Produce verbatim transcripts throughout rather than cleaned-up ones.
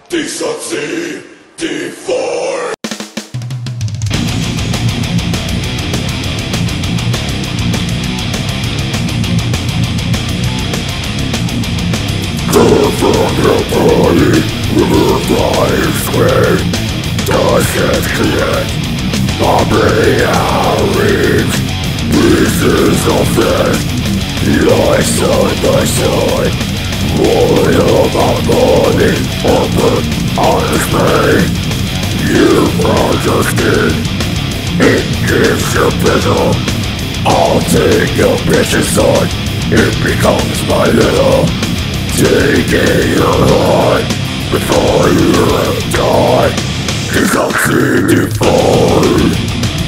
Decency Defied. Come from your body, river flies away. Doesn't collect my reality. Pieces of flesh lie side by side. One of my body open on display. You found your skin, it gives you pleasure. I'll take your precious sword, it becomes my little. Taking your heart before you die. Decency Defied.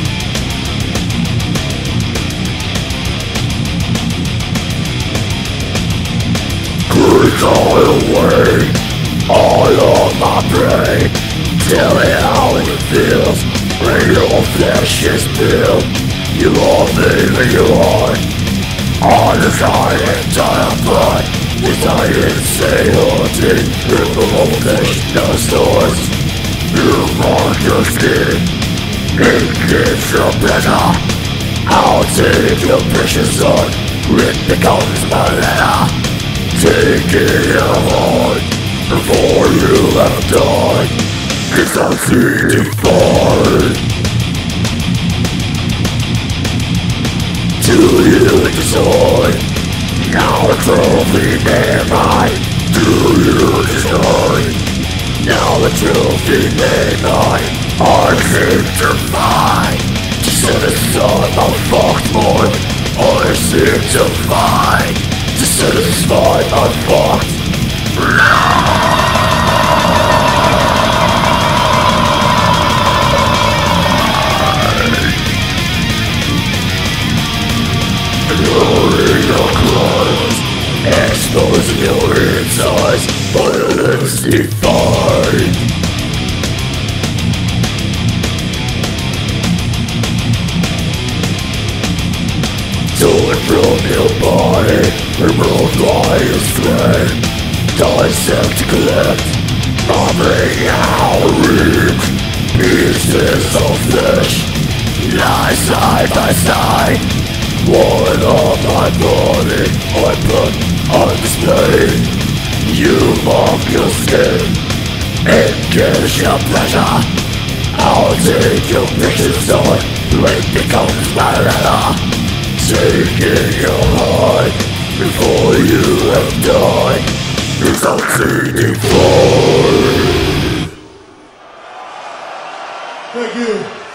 Push all away all of my prey. Tell me how it feels when your flesh is built. You are leaving your heart on the side and die apart. Desire insanity, ripple of flesh, no source. You mark your skin, it gives you pleasure. I'll take your precious sword, it becomes my letter. Taking your heart before you have died. Decency Defied. Do you decide? Now a trophy made mine. Do you decide? Now a trophy made mine. I seem to find. To satisfy my fucked mind, I seem to find. To satisfy my fucked Ignoring your crimes, exposing your insides, violence defied. Torn from your body, removed by your strength. Dissect to collect my reality. Pieces of flesh lie side by side. One of my body I put on display. You mark your skin, it gives you pleasure. I'll take your precious sword, it becomes my letter. Taking your heart before you have died. Decency Defied. Thank you.